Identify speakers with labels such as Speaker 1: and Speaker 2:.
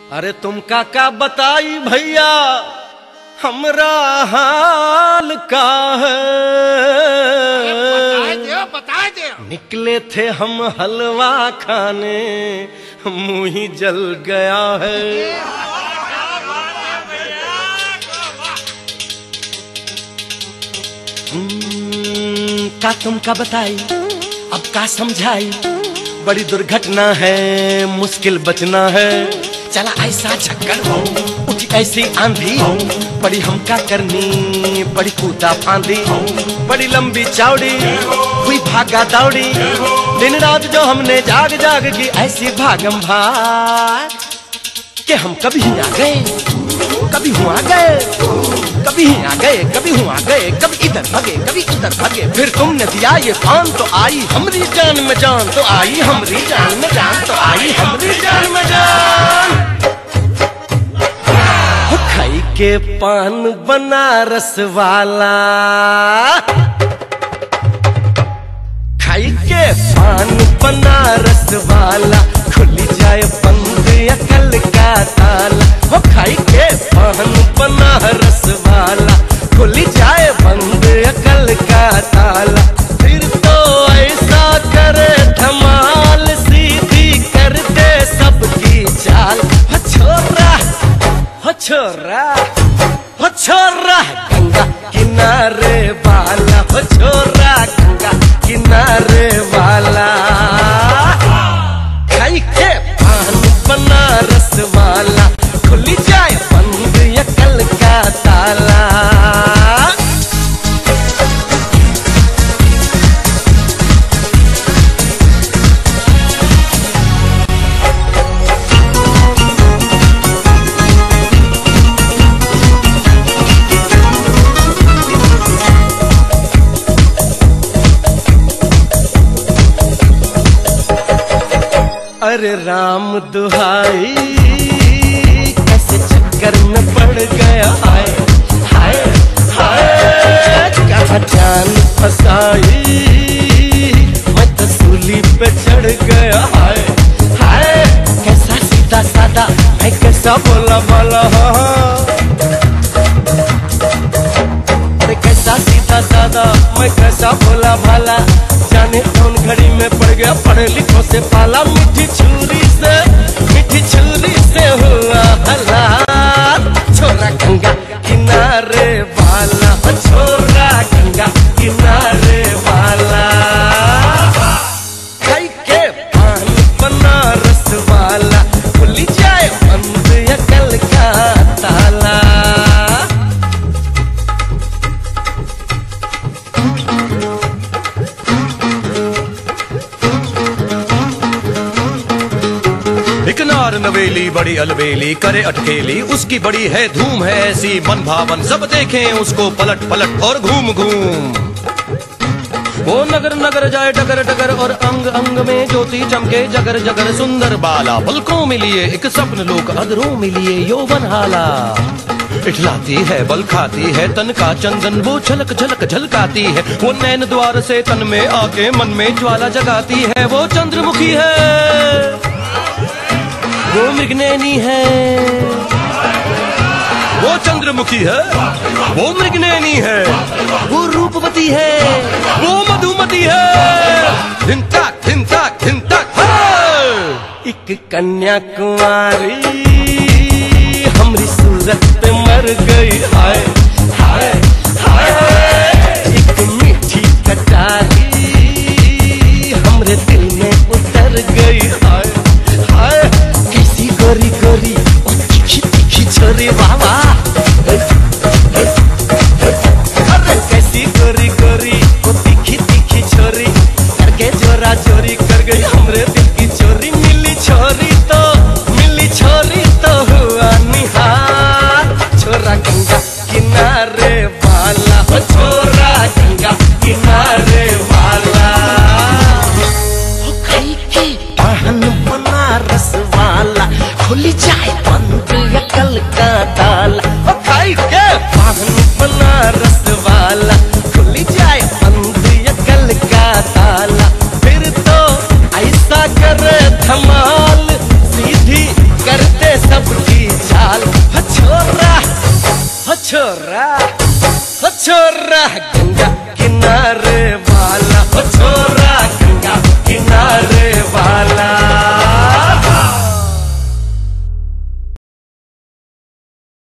Speaker 1: अरे तुम का बताई भैया हमरा हाल का है।
Speaker 2: बता दे।
Speaker 1: निकले थे हम हलवा खाने, मुंह ही जल गया है। का तुम का बताई अब का समझाई, बड़ी दुर्घटना है मुश्किल बचना है। चला ऐसा चक्कर हो उठी ऐसी आंधी, बड़ी हमका करनी बड़ी कूदा फांदी, बड़ी लंबी चौड़ी हुई भागा दौड़ी। दिन रात जो हमने जाग जाग की ऐसी भागम भाग कि हम कभी आ गए कभी हुआ गए, कभी आ गए कभी हुआ गए, कभी इधर भागे कभी उधर भागे। फिर तुमने दिया ये पान तो आई हमरी जान में जान, तो आई हमरी जान में जान, तो आई हमरी जान में जान। खाई के पान बनारस वाला, खाई के पान बनारस वाला, खुली जाए बंद अकल का ताला। हो खाई के पान बनारस वाला, खुली जाए बंद अकल का ताला। फिर तो ऐसा करे धमाल, सीधी कर दे सबकी चाल। हो छोरा हो छोरा हो छोरा गंगा किनारे वाला, हो छोरा गंगा किनारे वाला। खाई के पान बनारस वाला, खुली जाए बंद अकल का ताला। अरे राम दुहाई कैसे चक्कर में पड़ गया, हाय हाय हाय। कहाँ जान फसाई मैं तो सूली पे चढ़ गया, हाय हाय। कैसा सीधा सादा मैं कैसा बोला भला, अरे कैसा सीधा सादा मैं कैसा बोला भला। जाने कौन घड़ी में पड़ गया पढ़े लिखों से पाला, मीठी छुरी से हुआ हला। छोरा गंगा किनारे वाला, छोरा गंगा किनारे वाला। खाई के पान बनारस वाला, खुली जाए बंद अकल का ताला। एक नार नवेली बड़ी अलबेली करे अटकेली, उसकी बड़ी है धूम है ऐसी मन भावन। सब देखें उसको पलट पलट और घूम घूम। वो नगर नगर जाए डगर डगर, और अंग अंग में ज्योति चमके जगर जगर। सुंदर बाला पलकों में लिए एक स्वप्न लोक, अधरों में लिए यौवन हाला। इठलाती है बल खाती है तन का चंदन, वो झलक झलक झलकाती है। वो नैन द्वार से तन में आके मन में ज्वाला जगाती है। वो चंद्रमुखी है वो मृगनैनी है, वो चंद्रमुखी है वो मृगनैनी है, वो रूपवती है वो मधुमती है। धिन ताक धिन ताक धिन ताक। एक कन्याकुमारी हमरी सूरत पे मर गई, हाय हाय हाय। एक मीठी कटारी हमरे दिल में उतर गई, हाय हाय। कैसी गोरी गोरी और तीखी तीखी छोरी बाबा, अरे कैसी गोरी गोरी और तीखी तीखी छोरी, करके जोरा चोरी कर गई हमरे दिल की चोरी। मिली छोरी तो हुआ निहार। छोरा गंगा किनारे वाला, हो छोरा गंगा किनारे वाला। हो खाई के पान बनारस वाला, खुली जाए बंद अकल का ताला। छोरा गंगा किनारे